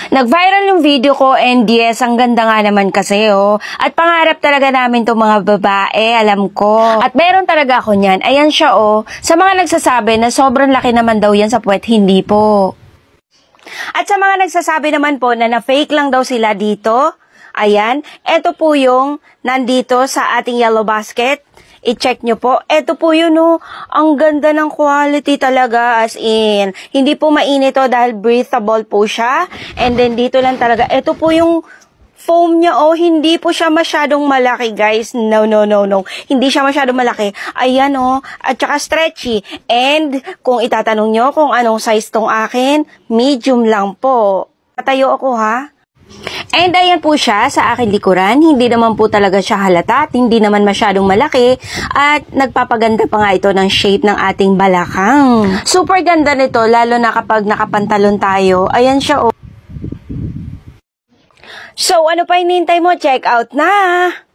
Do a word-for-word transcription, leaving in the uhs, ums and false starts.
Nag-viral yung video ko and yes, ang ganda nga naman kasi oh. At pangarap talaga namin itong mga babae, alam ko. At meron talaga ako niyan. Ayan siya oh. Sa mga nagsasabi na sobrang laki naman daw yan sa puwet, hindi po. At sa mga nagsasabi naman po na na-fake lang daw sila dito, ayan, eto po yung nandito sa ating yellow basket. I-check nyo po. Eto po yun, oh. Ang ganda ng quality talaga, as in. Hindi po mainit to dahil breathable po siya. And then, dito lang talaga. Eto po yung foam niya, oh. Hindi po siya masyadong malaki, guys. No, no, no, no. Hindi siya masyadong malaki. Ayan, oh. At saka stretchy. And, kung itatanong nyo kung anong size tong akin, medium lang po. Patayo ako, ha? And ayan po siya sa aking likuran, hindi naman po talaga siya halata at hindi naman masyadong malaki at nagpapaganda pa nga ito ng shape ng ating balakang. Super ganda nito lalo na kapag nakapantalon tayo. Ayan siya oh. So ano pa hinihintay mo? Check out na!